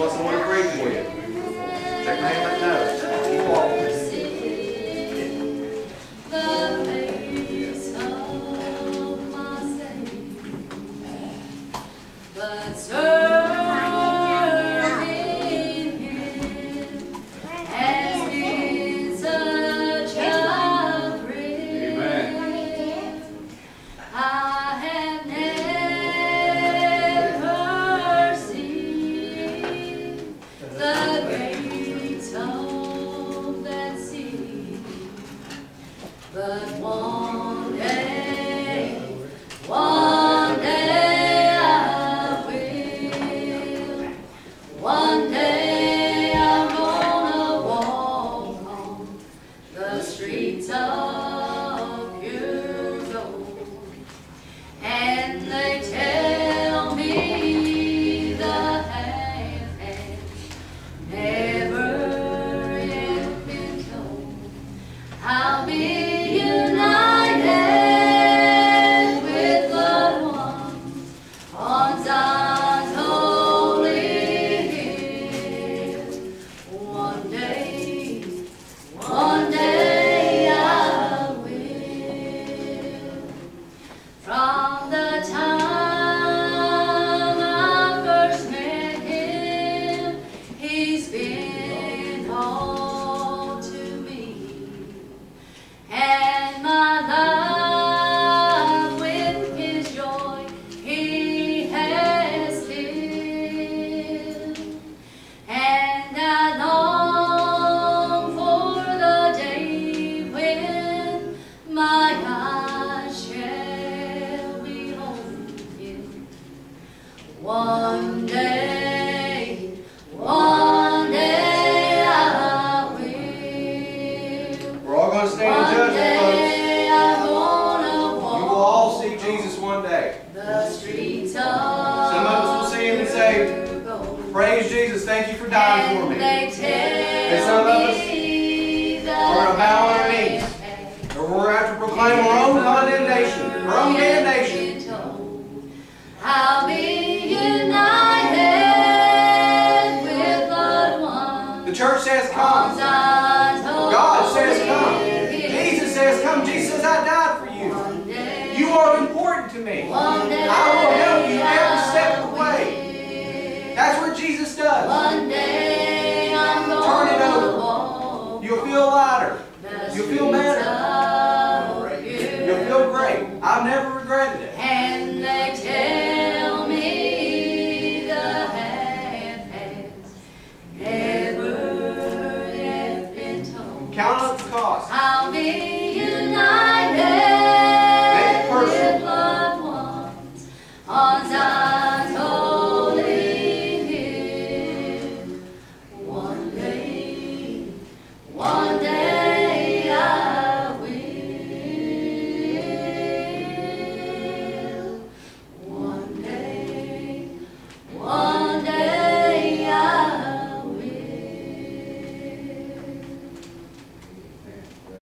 want someone to pray for you. Check your name right now. Keep walking. Praise Jesus, thank you for dying for me. And some of us are going to bow on our knees. And we're going to have to proclaim our own condemnation, our own damnation. I'll be united with loved ones. The church says come. God says come. Jesus says come. Jesus says I died for you. You are important to me. I will help you every step of the way. That's what Jesus does. One day I'm turn it over. You'll feel lighter. You'll feel better. You'll feel great. I've never regretted it.